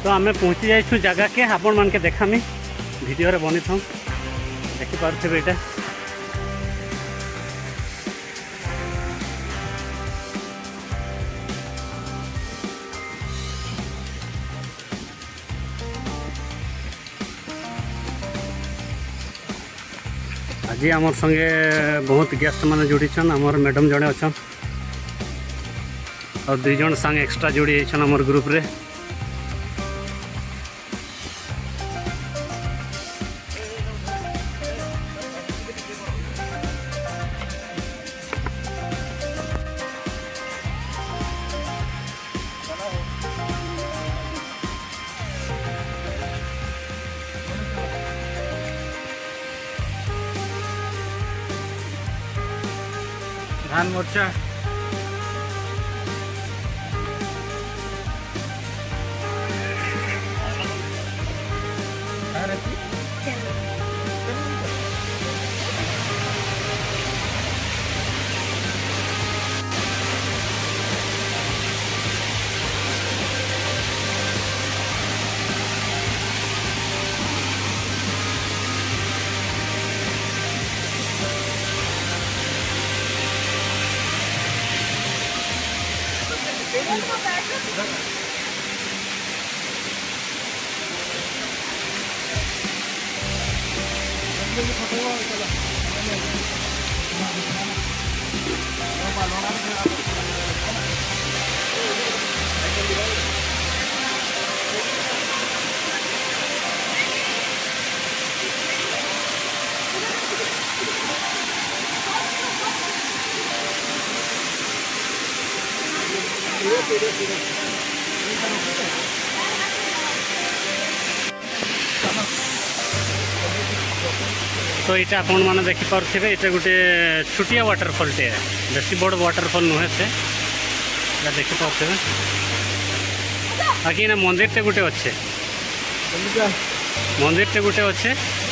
तो आम पहुँची जाइछु जगह के आपण मान के देखामी वीडियो रे बनी था देखी पारे यहाँ आज आम संगे बहुत गेस्ट माने जोड़ी आमर मैडम जड़े अच्छा और 2 जन संग एक्स्ट्रा जोड़ी आमर ग्रुप रे धान मोर्चा तो ये आपण मैंने देखिपे ये गोटे छुटिया वाटरफॉल टे बेसी बड़ वाटरफॉल नुहे से देखिपे बाकी ना मंदिर टे गोटे अच्छे मंदिर टे गोटे अच्छे